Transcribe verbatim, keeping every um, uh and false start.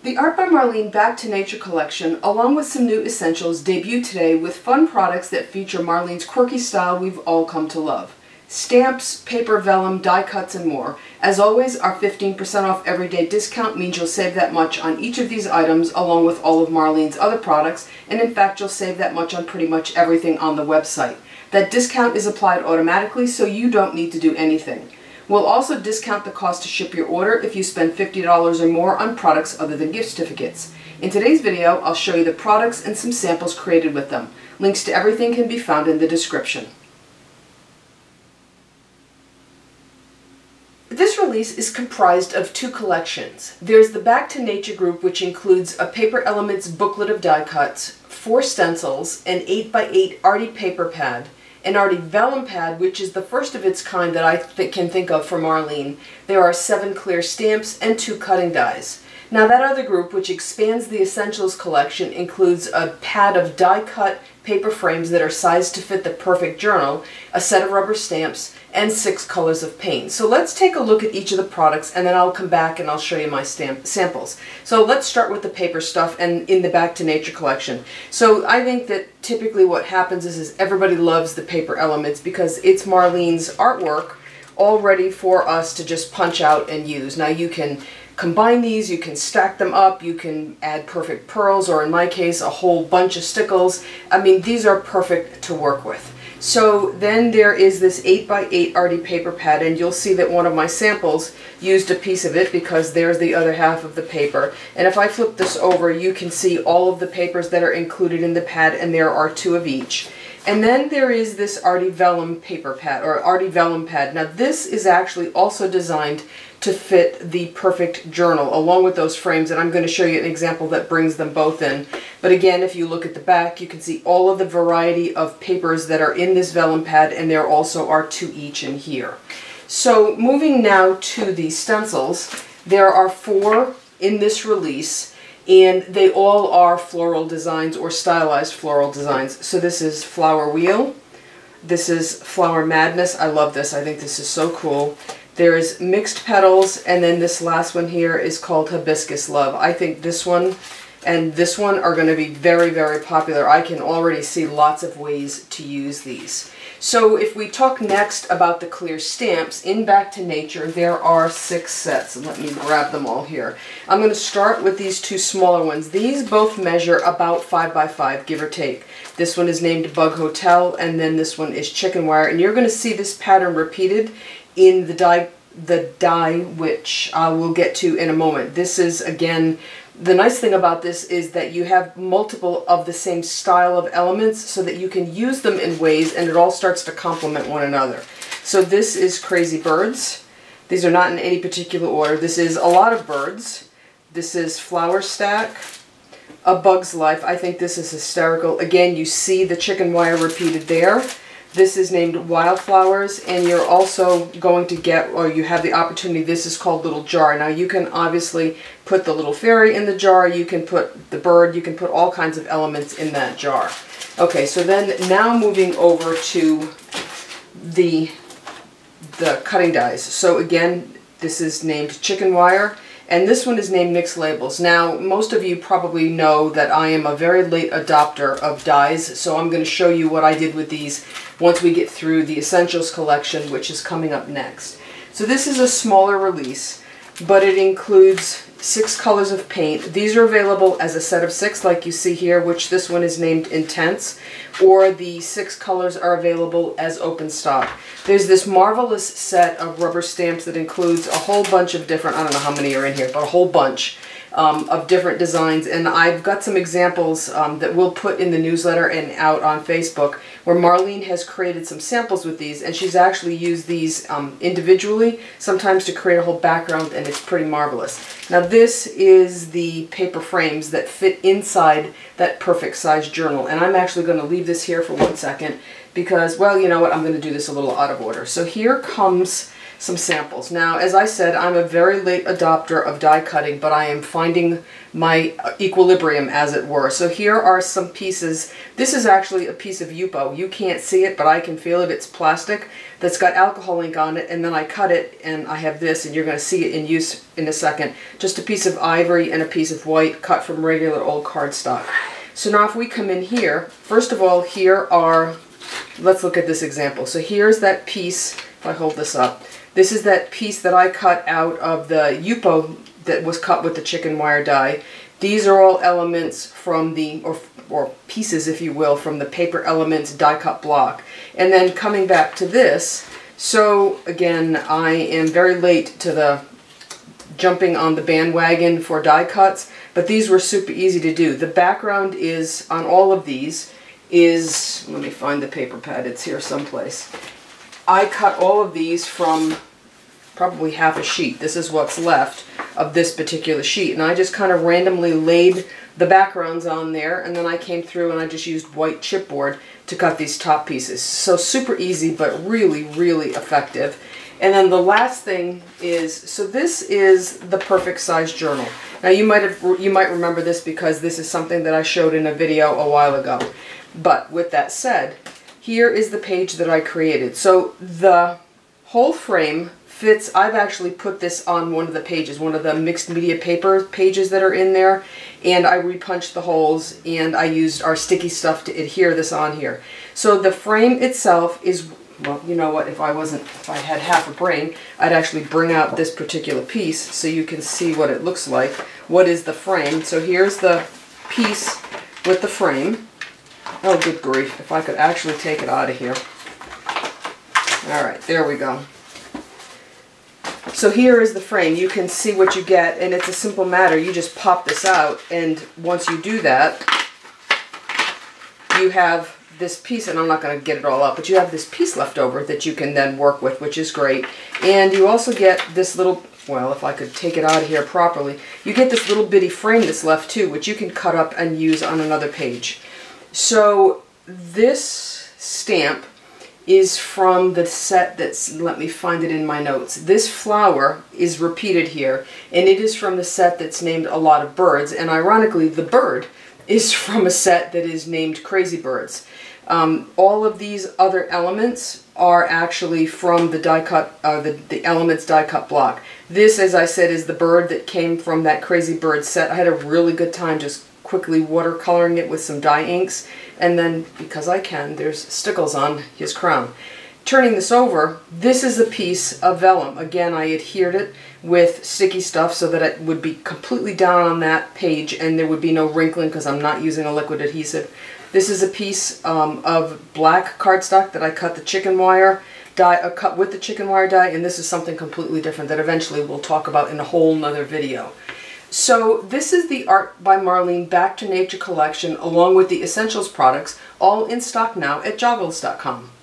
The Art by Marlene Back to Nature collection, along with some new essentials, debut today with fun products that feature Marlene's quirky style we've all come to love. Stamps, paper, vellum, die cuts, and more. As always, our fifteen percent off everyday discount means you'll save that much on each of these items along with all of Marlene's other products, and in fact you'll save that much on pretty much everything on the website. That discount is applied automatically, so you don't need to do anything. We'll also discount the cost to ship your order if you spend fifty dollars or more on products other than gift certificates. In today's video, I'll show you the products and some samples created with them. Links to everything can be found in the description. This release is comprised of two collections. There's the Back to Nature group, which includes a Paper Elements booklet of die cuts, four stencils, an eight by eight arty paper pad, an arty vellum pad, which is the first of its kind that I th can think of for Marlene. There are seven clear stamps and two cutting dies. Now that other group, which expands the Essentials collection, includes a pad of die-cut paper frames that are sized to fit the perfect journal, a set of rubber stamps, and six colors of paint. So let's take a look at each of the products, and then I'll come back and I'll show you my stamp samples. So let's start with the paper stuff and in the Back to Nature collection. So I think that typically what happens is, is everybody loves the Paper Elements because it's Marlene's artwork all ready for us to just punch out and use. Now you can combine these, you can stack them up, you can add perfect pearls, or in my case a whole bunch of stickles. I mean, these are perfect to work with. So then there is this eight by eight arty paper pad, and you'll see that one of my samples used a piece of it because there's the other half of the paper. And if I flip this over, you can see all of the papers that are included in the pad, and there are two of each. And then there is this arty vellum paper pad, or arty vellum pad. Now this is actually also designed to fit the perfect journal along with those frames, and I'm going to show you an example that brings them both in. But again, if you look at the back, you can see all of the variety of papers that are in this vellum pad, and there also are two each in here. So moving now to the stencils, there are four in this release, and they all are floral designs or stylized floral designs. So this is Flower Wheel, this is Flower Madness. I love this, I think this is so cool. There's Mixed Petals, and then this last one here is called Hibiscus Love. I think this one and this one are going to be very, very popular. I can already see lots of ways to use these. So if we talk next about the clear stamps, in Back to Nature there are six sets. And let me grab them all here. I'm going to start with these two smaller ones. These both measure about five by five, give or take. This one is named Bug Hotel, and then this one is Chicken Wire. And you're going to see this pattern repeated in the die, the die which I will get to in a moment. This is, again, the nice thing about this is that you have multiple of the same style of elements so that you can use them in ways, and it all starts to complement one another. So this is Crazy Birds. These are not in any particular order. This is A Lot of Birds. This is Flower Stack. A Bug's Life. I think this is hysterical. Again, you see the chicken wire repeated there. This is named Wildflowers, and you're also going to get, or you have the opportunity, this is called Little Jar. Now you can obviously put the little fairy in the jar, you can put the bird, you can put all kinds of elements in that jar. Okay, so then now moving over to the, the cutting dies. So again, this is named Chicken Wire, and this one is named Mixed Labels. Now, most of you probably know that I am a very late adopter of dies, so I'm going to show you what I did with these once we get through the Essentials collection, which is coming up next. So this is a smaller release, but it includes six colors of paint. These are available as a set of six, like you see here, which this one is named Intense, or the six colors are available as open stock. There's this marvelous set of rubber stamps that includes a whole bunch of different, I don't know how many are in here, but a whole bunch um, of different designs, and I've got some examples um, that we'll put in the newsletter and out on Facebook, where Marlene has created some samples with these, and she's actually used these um, individually, sometimes to create a whole background, and it's pretty marvelous. Now this is the paper frames that fit inside that perfect size journal, and I'm actually going to leave this here for one second because, well, you know what, I'm going to do this a little out of order. So here comes some samples. Now, as I said, I'm a very late adopter of die cutting, but I am finding my equilibrium, as it were. So here are some pieces. This is actually a piece of Yupo. You can't see it, but I can feel it. It's plastic that's got alcohol ink on it, and then I cut it, and I have this, and you're going to see it in use in a second. Just a piece of ivory and a piece of white cut from regular old cardstock. So now if we come in here, first of all, here are, let's look at this example. So here's that piece, if I hold this up, this is that piece that I cut out of the Yupo that was cut with the chicken wire die. These are all elements from the, or, or pieces if you will, from the Paper Elements die cut block. And then coming back to this, so again, I am very late to the jumping on the bandwagon for die cuts, but these were super easy to do. The background is, on all of these, is, let me find the paper pad, it's here someplace. I cut all of these from probably half a sheet. This is what's left of this particular sheet, and I just kind of randomly laid the backgrounds on there, and then I came through and I just used white chipboard to cut these top pieces. So super easy, but really, really effective. And then the last thing is, so this is the perfect size journal. Now you might have, you might remember this because this is something that I showed in a video a while ago. But with that said, here is the page that I created. So the whole frame fits. I've actually put this on one of the pages, one of the mixed media paper pages that are in there, and I repunched the holes, and I used our sticky stuff to adhere this on here. So the frame itself is, well, you know what, if I wasn't, if I had half a brain, I'd actually bring out this particular piece so you can see what it looks like. What is the frame? So here's the piece with the frame. Oh, good grief, if I could actually take it out of here. All right, there we go. So here is the frame. You can see what you get, and it's a simple matter. You just pop this out, and once you do that, you have this piece, and I'm not going to get it all out, but you have this piece left over that you can then work with, which is great. And you also get this little, well, if I could take it out of here properly, you get this little bitty frame that's left too, which you can cut up and use on another page. So this stamp is from the set that's, let me find it in my notes. This flower is repeated here, and it is from the set that's named A Lot of Birds, and ironically the bird is from a set that is named Crazy Birds. Um, all of these other elements are actually from the die cut, uh, the, the Elements die cut block. This, as I said, is the bird that came from that Crazy Bird set. I had a really good time just quickly watercoloring it with some dye inks, and then, because I can, there's stickles on his crown. Turning this over, this is a piece of vellum. Again, I adhered it with sticky stuff so that it would be completely down on that page and there would be no wrinkling because I'm not using a liquid adhesive. This is a piece um, of black cardstock that I cut the chicken wire die, uh, cut with the chicken wire die, and this is something completely different that eventually we'll talk about in a whole nother video. So this is the Art by Marlene Back to Nature collection along with the Essentials products, all in stock now at joggles dot com.